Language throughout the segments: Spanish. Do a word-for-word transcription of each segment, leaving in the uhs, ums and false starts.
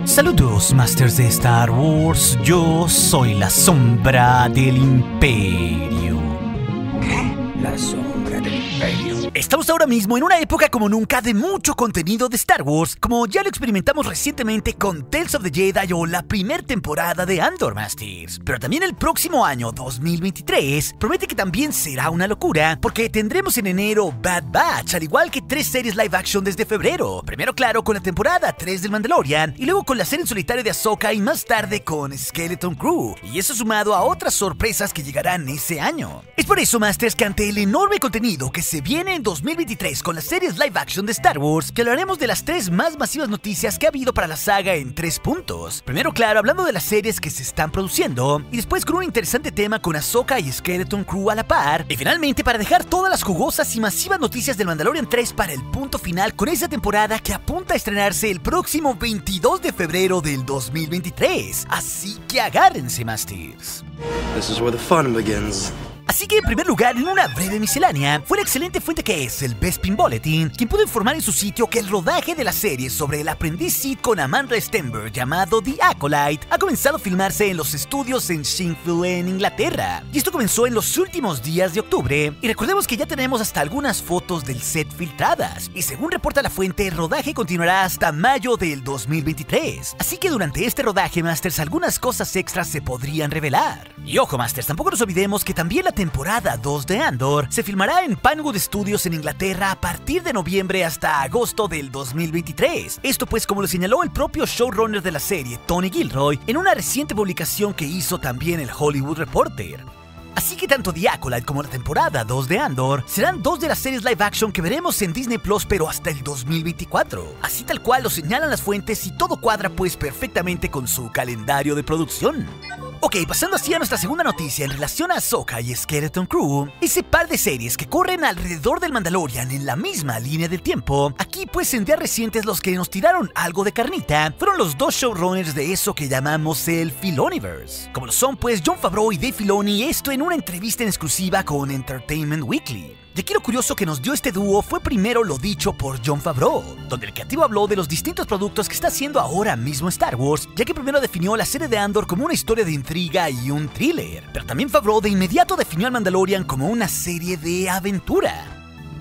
Saludos, Masters de Star Wars. Yo soy la sombra del Imperio. ¿Qué? La sombra del Imperio. Estamos ahora mismo en una época como nunca de mucho contenido de Star Wars, como ya lo experimentamos recientemente con Tales of the Jedi o la primera temporada de Andor, Masters. Pero también el próximo año dos mil veintitrés promete que también será una locura, porque tendremos en enero Bad Batch, al igual que tres series live action desde febrero. Primero, claro, con la temporada tres del Mandalorian, y luego con la serie en solitario de Ahsoka, y más tarde con Skeleton Crew. Y eso sumado a otras sorpresas que llegarán ese año. Es por eso, Masters, que ante el enorme contenido que se viene en dos mil veintitrés con las series live action de Star Wars, que hablaremos de las tres más masivas noticias que ha habido para la saga en tres puntos. Primero, claro, hablando de las series que se están produciendo, y después con un interesante tema con Ahsoka y Skeleton Crew a la par, y finalmente para dejar todas las jugosas y masivas noticias del Mandalorian tres para el punto final con esa temporada que apunta a estrenarse el próximo veintidós de febrero del dos mil veintitrés. Así que agárrense, Masters. This is where the fun begins. Así que en primer lugar, en una breve miscelánea, fue la excelente fuente que es el Bespin Bulletin, quien pudo informar en su sitio que el rodaje de la serie sobre el aprendiz Sith con Amandla Stenberg llamado The Acolyte ha comenzado a filmarse en los estudios en Sheffield, en Inglaterra. Y esto comenzó en los últimos días de octubre, y recordemos que ya tenemos hasta algunas fotos del set filtradas, y según reporta la fuente, el rodaje continuará hasta mayo del dos mil veintitrés. Así que durante este rodaje, Masters, algunas cosas extras se podrían revelar. Y ojo, Masters, tampoco nos olvidemos que también la temporada dos de Andor se filmará en Pinewood Studios en Inglaterra a partir de noviembre hasta agosto del dos mil veintitrés. Esto pues como lo señaló el propio showrunner de la serie, Tony Gilroy, en una reciente publicación que hizo también el Hollywood Reporter. Así que tanto The Acolyte como la temporada dos de Andor serán dos de las series live action que veremos en Disney Plus, pero hasta el dos mil veinticuatro. Así tal cual lo señalan las fuentes, y todo cuadra pues perfectamente con su calendario de producción. Ok, pasando así a nuestra segunda noticia en relación a Ahsoka y Skeleton Crew, ese par de series que corren alrededor del Mandalorian en la misma línea del tiempo. Aquí pues en días recientes los que nos tiraron algo de carnita fueron los dos showrunners de eso que llamamos el Filoniverse, como lo son pues Jon Favreau y Dave Filoni, esto en una entrevista en exclusiva con Entertainment Weekly. Y aquí lo curioso que nos dio este dúo fue primero lo dicho por Jon Favreau, donde el creativo habló de los distintos productos que está haciendo ahora mismo Star Wars, ya que primero definió la serie de Andor como una historia de intriga y un thriller, pero también Favreau de inmediato definió al Mandalorian como una serie de aventura.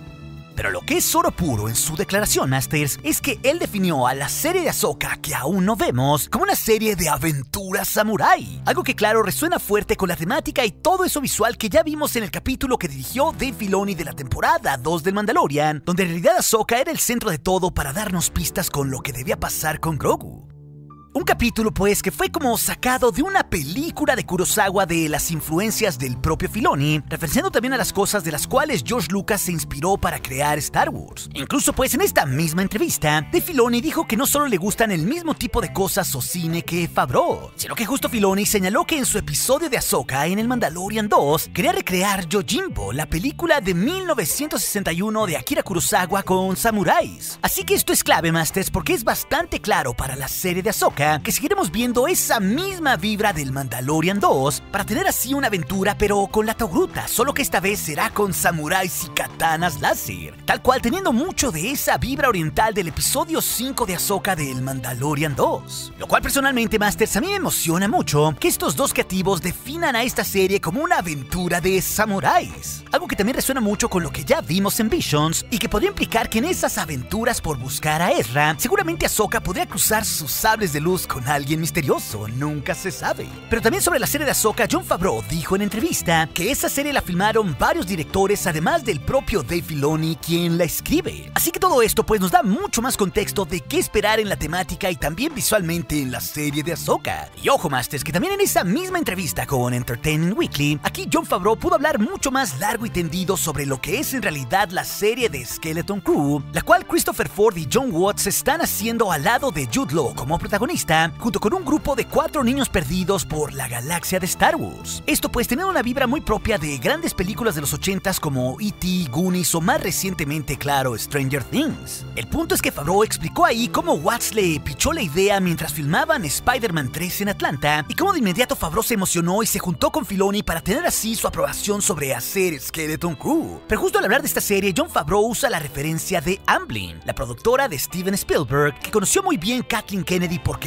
Pero lo que es oro puro en su declaración, Masters, es que él definió a la serie de Ahsoka, que aún no vemos, como una serie de aventuras samurái. Algo que claro resuena fuerte con la temática y todo eso visual que ya vimos en el capítulo que dirigió Dave Filoni de la temporada dos del Mandalorian, donde en realidad Ahsoka era el centro de todo para darnos pistas con lo que debía pasar con Grogu. Un capítulo pues que fue como sacado de una película de Kurosawa de las influencias del propio Filoni, referenciando también a las cosas de las cuales George Lucas se inspiró para crear Star Wars. Incluso pues en esta misma entrevista, de Filoni dijo que no solo le gustan el mismo tipo de cosas o cine que Favreau, sino que justo Filoni señaló que en su episodio de Ahsoka en el Mandalorian dos quería recrear Yojimbo, la película de mil novecientos sesenta y uno de Akira Kurosawa con samuráis. Así que esto es clave, Masters, porque es bastante claro para la serie de Ahsoka que seguiremos viendo esa misma vibra del Mandalorian dos para tener así una aventura pero con la Togruta, solo que esta vez será con samuráis y katanas láser, tal cual teniendo mucho de esa vibra oriental del episodio cinco de Ahsoka del Mandalorian dos. Lo cual personalmente, Masters, a mí me emociona mucho que estos dos creativos definan a esta serie como una aventura de samuráis, algo que también resuena mucho con lo que ya vimos en Visions y que podría implicar que en esas aventuras por buscar a Ezra, seguramente Ahsoka podría cruzar sus sables de luz con alguien misterioso, nunca se sabe. Pero también sobre la serie de Ahsoka, Jon Favreau dijo en entrevista que esa serie la filmaron varios directores, además del propio Dave Filoni, quien la escribe. Así que todo esto pues nos da mucho más contexto de qué esperar en la temática y también visualmente en la serie de Ahsoka. Y ojo, Masters, que también en esa misma entrevista con Entertainment Weekly, aquí Jon Favreau pudo hablar mucho más largo y tendido sobre lo que es en realidad la serie de Skeleton Crew, la cual Christopher Ford y John Watts están haciendo al lado de Jude Law como protagonista, junto con un grupo de cuatro niños perdidos por la galaxia de Star Wars. Esto pues teniendo una vibra muy propia de grandes películas de los ochentas como E T, Goonies o más recientemente, claro, Stranger Things. El punto es que Favreau explicó ahí cómo Watts le pichó la idea mientras filmaban Spider-Man tres en Atlanta y cómo de inmediato Favreau se emocionó y se juntó con Filoni para tener así su aprobación sobre hacer Skeleton Crew. Pero justo al hablar de esta serie, Jon Favreau usa la referencia de Amblin, la productora de Steven Spielberg, que conoció muy bien Kathleen Kennedy porque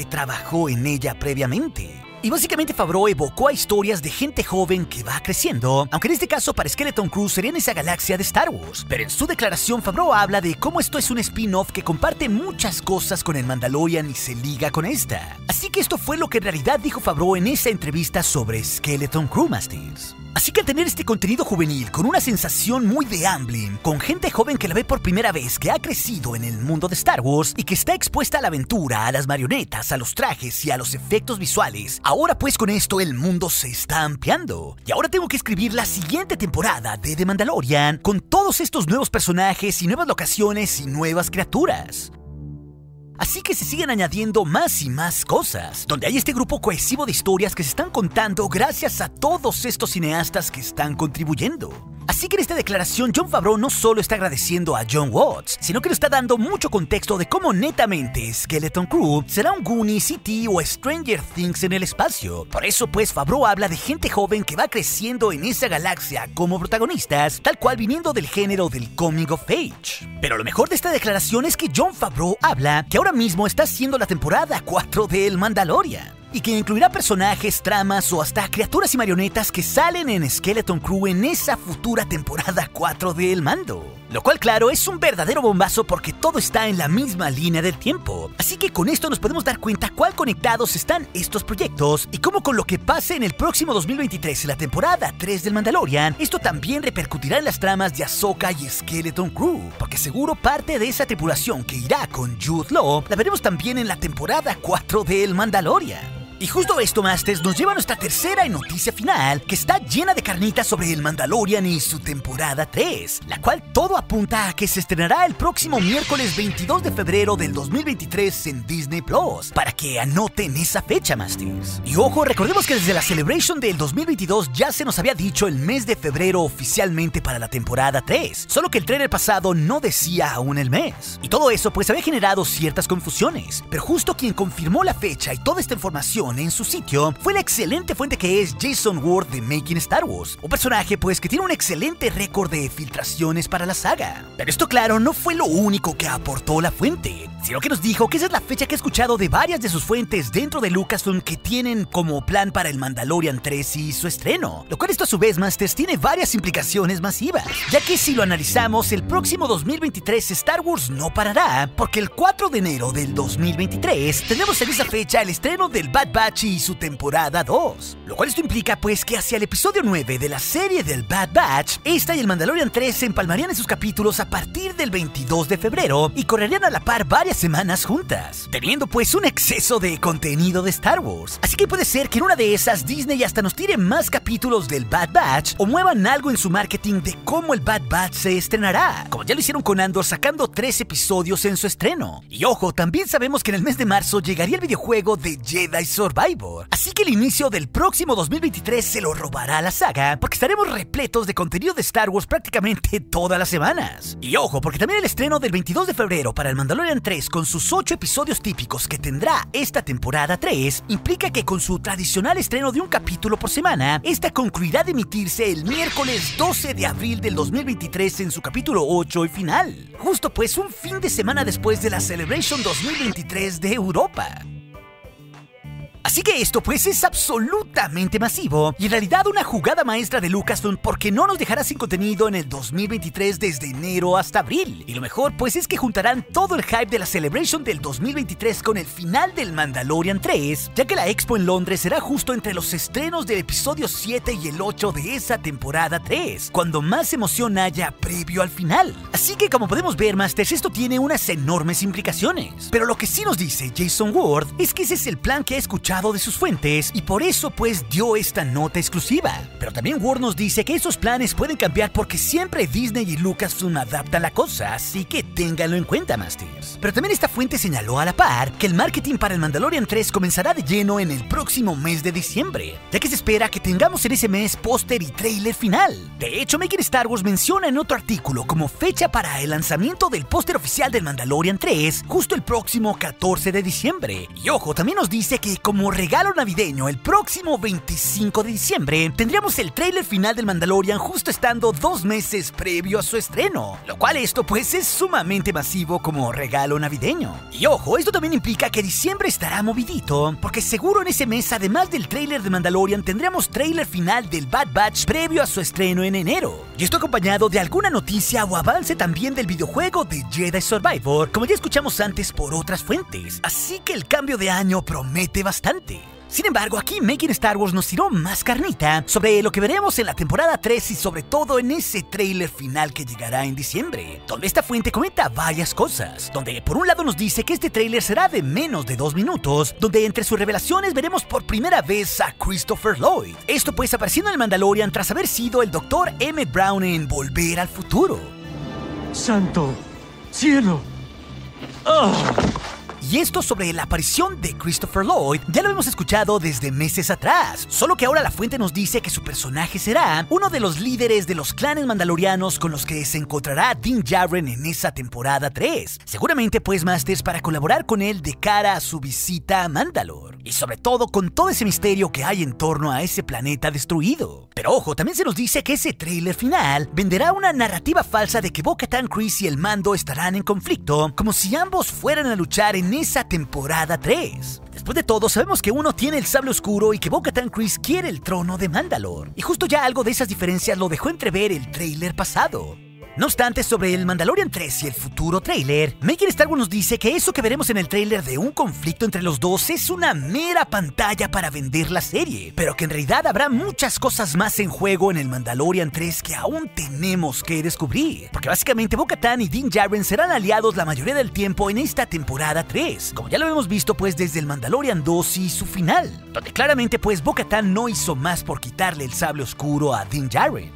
que trabajó en ella previamente. Y básicamente Favreau evocó a historias de gente joven que va creciendo, aunque en este caso para Skeleton Crew sería en esa galaxia de Star Wars. Pero en su declaración Favreau habla de cómo esto es un spin-off que comparte muchas cosas con el Mandalorian y se liga con esta. Así que esto fue lo que en realidad dijo Favreau en esa entrevista sobre Skeleton Crew, Masters. Así que al tener este contenido juvenil con una sensación muy de Amblin, con gente joven que la ve por primera vez, que ha crecido en el mundo de Star Wars y que está expuesta a la aventura, a las marionetas, a los trajes y a los efectos visuales, ahora pues con esto el mundo se está ampliando. Y ahora tengo que escribir la siguiente temporada de The Mandalorian con todos estos nuevos personajes y nuevas locaciones y nuevas criaturas. Así que se siguen añadiendo más y más cosas, donde hay este grupo cohesivo de historias que se están contando gracias a todos estos cineastas que están contribuyendo. Así que en esta declaración Jon Favreau no solo está agradeciendo a Jon Watts, sino que le está dando mucho contexto de cómo netamente Skeleton Crew será un Goonies, E T o Stranger Things en el espacio. Por eso pues Favreau habla de gente joven que va creciendo en esa galaxia como protagonistas, tal cual viniendo del género del Coming of Age. Pero lo mejor de esta declaración es que Jon Favreau habla que ahora mismo está haciendo la temporada cuatro de El Mandalorian, y que incluirá personajes, tramas o hasta criaturas y marionetas que salen en Skeleton Crew en esa futura temporada cuatro de El Mando. Lo cual, claro, es un verdadero bombazo porque todo está en la misma línea del tiempo. Así que con esto nos podemos dar cuenta cuál conectados están estos proyectos y cómo con lo que pase en el próximo dos mil veintitrés en la temporada tres del Mandalorian, esto también repercutirá en las tramas de Ahsoka y Skeleton Crew, porque seguro parte de esa tripulación que irá con Jude Law la veremos también en la temporada cuatro de El Mandalorian. Y justo esto, Masters, nos lleva a nuestra tercera y noticia final, que está llena de carnitas sobre el Mandalorian y su temporada tres, la cual todo apunta a que se estrenará el próximo miércoles veintidós de febrero del dos mil veintitrés en Disney Plus, para que anoten esa fecha, Masters. Y ojo, recordemos que desde la Celebration del dos mil veintidós ya se nos había dicho el mes de febrero oficialmente para la temporada tres, solo que el trailer pasado no decía aún el mes. Y todo eso pues había generado ciertas confusiones, pero justo quien confirmó la fecha y toda esta información en su sitio fue la excelente fuente que es Jason Ward de Making Star Wars, un personaje pues que tiene un excelente récord de filtraciones para la saga. Pero esto, claro, no fue lo único que aportó la fuente, sino que nos dijo que esa es la fecha que he escuchado de varias de sus fuentes dentro de Lucasfilm que tienen como plan para el Mandalorian tres y su estreno, lo cual esto a su vez, Masters, tiene varias implicaciones masivas, ya que si lo analizamos, el próximo dos mil veintitrés Star Wars no parará, porque el cuatro de enero del dos mil veintitrés tenemos en esa fecha el estreno del Bad Batch y su temporada dos, lo cual esto implica pues que hacia el episodio nueve de la serie del Bad Batch, esta y el Mandalorian tres se empalmarían en sus capítulos a partir del veintidós de febrero y correrían a la par varias semanas juntas, teniendo pues un exceso de contenido de Star Wars. Así que puede ser que en una de esas Disney hasta nos tire más capítulos del Bad Batch o muevan algo en su marketing de cómo el Bad Batch se estrenará, como ya lo hicieron con Andor sacando tres episodios en su estreno. Y ojo, también sabemos que en el mes de marzo llegaría el videojuego de Jedi Survivor, así que el inicio del próximo dos mil veintitrés se lo robará a la saga, porque estaremos repletos de contenido de Star Wars prácticamente todas las semanas. Y ojo, porque también el estreno del veintidós de febrero para el Mandalorian tres con sus ocho episodios típicos que tendrá esta temporada tres, implica que con su tradicional estreno de un capítulo por semana, esta concluirá de emitirse el miércoles doce de abril del dos mil veintitrés en su capítulo ocho y final, justo pues un fin de semana después de la Celebration dos mil veintitrés de Europa. Así que esto pues es absolutamente masivo y en realidad una jugada maestra de Lucasfilm porque no nos dejará sin contenido en el dos mil veintitrés desde enero hasta abril. Y lo mejor pues es que juntarán todo el hype de la Celebration del dos mil veintitrés con el final del Mandalorian tres, ya que la Expo en Londres será justo entre los estrenos del episodio siete y el ocho de esa temporada tres, cuando más emoción haya previo al final. Así que como podemos ver, Masters, esto tiene unas enormes implicaciones. Pero lo que sí nos dice Jason Ward es que ese es el plan que ha escuchado de sus fuentes y por eso pues dio esta nota exclusiva. Pero también Ward nos dice que esos planes pueden cambiar porque siempre Disney y Lucasfilm adaptan la cosa, así que ténganlo en cuenta, Masters. Pero también esta fuente señaló a la par que el marketing para el Mandalorian tres comenzará de lleno en el próximo mes de diciembre, ya que se espera que tengamos en ese mes póster y trailer final. De hecho, Making Star Wars menciona en otro artículo como fecha para el lanzamiento del póster oficial del Mandalorian tres justo el próximo catorce de diciembre. Y ojo, también nos dice que como como regalo navideño, el próximo veinticinco de diciembre, tendríamos el tráiler final del Mandalorian justo estando dos meses previo a su estreno, lo cual esto pues es sumamente masivo como regalo navideño. Y ojo, esto también implica que diciembre estará movidito, porque seguro en ese mes, además del tráiler de Mandalorian, tendremos tráiler final del Bad Batch previo a su estreno en enero. Y esto acompañado de alguna noticia o avance también del videojuego de Jedi Survivor, como ya escuchamos antes por otras fuentes. Así que el cambio de año promete bastante. Sin embargo, aquí Making Star Wars nos tiró más carnita sobre lo que veremos en la temporada tres y sobre todo en ese tráiler final que llegará en diciembre, donde esta fuente comenta varias cosas, donde por un lado nos dice que este tráiler será de menos de dos minutos, donde entre sus revelaciones veremos por primera vez a Christopher Lloyd, esto pues apareciendo en el Mandalorian tras haber sido el doctor Emmett Brown en Volver al Futuro. ¡Santo cielo! ¡Oh! Y esto sobre la aparición de Christopher Lloyd ya lo hemos escuchado desde meses atrás, solo que ahora la fuente nos dice que su personaje será uno de los líderes de los clanes mandalorianos con los que se encontrará Din Djarin en esa temporada tres. Seguramente pues Masters para colaborar con él de cara a su visita a Mandalore. Y sobre todo con todo ese misterio que hay en torno a ese planeta destruido. Pero ojo, también se nos dice que ese tráiler final venderá una narrativa falsa de que Bo-Katan Kryze y el Mando estarán en conflicto, como si ambos fueran a luchar en esa temporada tres. Después de todo, sabemos que uno tiene el sable oscuro y que Bo-Katan Kryze quiere el trono de Mandalore. Y justo ya algo de esas diferencias lo dejó entrever el tráiler pasado. No obstante, sobre el Mandalorian tres y el futuro tráiler, Making Star Wars nos dice que eso que veremos en el tráiler de un conflicto entre los dos es una mera pantalla para vender la serie, pero que en realidad habrá muchas cosas más en juego en el Mandalorian tres que aún tenemos que descubrir, porque básicamente Bo-Katan y Din Djarin serán aliados la mayoría del tiempo en esta temporada tres, como ya lo hemos visto pues desde el Mandalorian dos y su final, donde claramente pues Bo-Katan no hizo más por quitarle el sable oscuro a Din Djarin.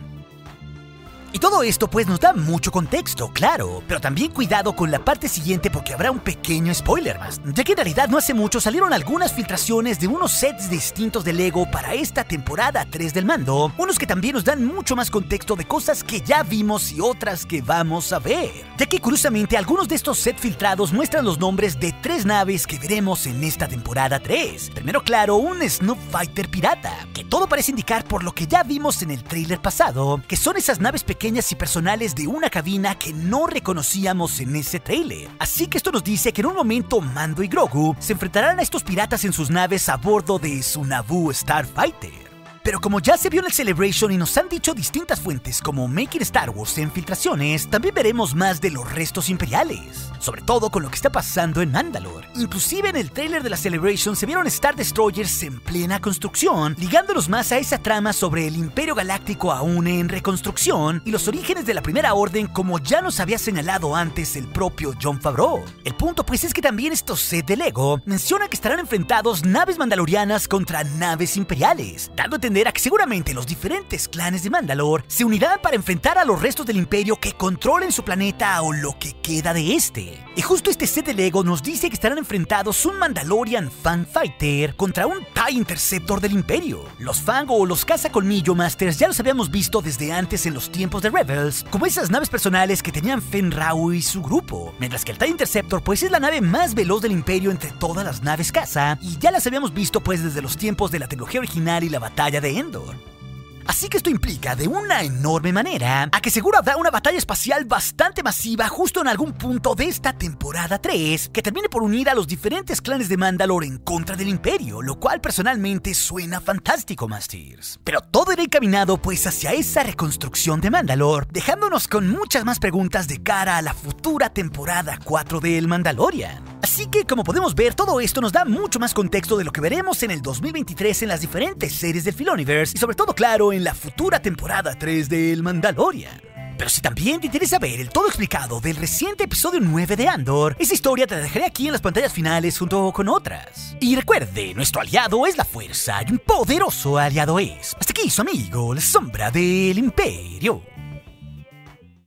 Y todo esto pues nos da mucho contexto, claro, pero también cuidado con la parte siguiente porque habrá un pequeño spoiler más, ya que en realidad no hace mucho salieron algunas filtraciones de unos sets distintos de Lego para esta temporada tres del Mando, unos que también nos dan mucho más contexto de cosas que ya vimos y otras que vamos a ver, ya que curiosamente algunos de estos sets filtrados muestran los nombres de tres naves que veremos en esta temporada tres. Primero claro, un Snoop Fighter pirata, que todo parece indicar por lo que ya vimos en el tráiler pasado, que son esas naves pequeñas y personales de una cabina que no reconocíamos en ese tráiler. Así que esto nos dice que en un momento Mando y Grogu se enfrentarán a estos piratas en sus naves a bordo de su Naboo Starfighter. Pero como ya se vio en el Celebration y nos han dicho distintas fuentes como Making Star Wars en filtraciones, también veremos más de los restos imperiales, sobre todo con lo que está pasando en Mandalore. Inclusive en el tráiler de la Celebration se vieron Star Destroyers en plena construcción, ligándonos más a esa trama sobre el Imperio Galáctico aún en reconstrucción y los orígenes de la Primera Orden como ya nos había señalado antes el propio Jon Favreau. El punto pues es que también estos sets de Lego mencionan que estarán enfrentados naves mandalorianas contra naves imperiales, dando a entender a que seguramente los diferentes clanes de Mandalore se unirán para enfrentar a los restos del imperio que controlen su planeta o lo que queda de este. Y justo este set de Lego nos dice que estarán enfrentados un Mandalorian Fang Fighter contra un TIE Interceptor del imperio. Los Fang o los cazacolmillo Masters ya los habíamos visto desde antes en los tiempos de Rebels, como esas naves personales que tenían Fenn Rau y su grupo, mientras que el TIE Interceptor pues es la nave más veloz del imperio entre todas las naves caza, y ya las habíamos visto pues desde los tiempos de la trilogía original y la batalla de Endor. Así que esto implica de una enorme manera a que seguro habrá una batalla espacial bastante masiva justo en algún punto de esta temporada tres que termine por unir a los diferentes clanes de Mandalore en contra del imperio, lo cual personalmente suena fantástico, Masters. Pero todo irá encaminado pues hacia esa reconstrucción de Mandalore, dejándonos con muchas más preguntas de cara a la futura temporada cuatro del Mandalorian. Así que como podemos ver, todo esto nos da mucho más contexto de lo que veremos en el dos mil veintitrés en las diferentes series del Filoniverse y sobre todo claro en la futura temporada tres del Mandalorian. Pero si también te interesa ver el todo explicado del reciente episodio nueve de Andor, esa historia te la dejaré aquí en las pantallas finales junto con otras. Y recuerde, nuestro aliado es la fuerza y un poderoso aliado es. Hasta aquí su amigo, la sombra del imperio.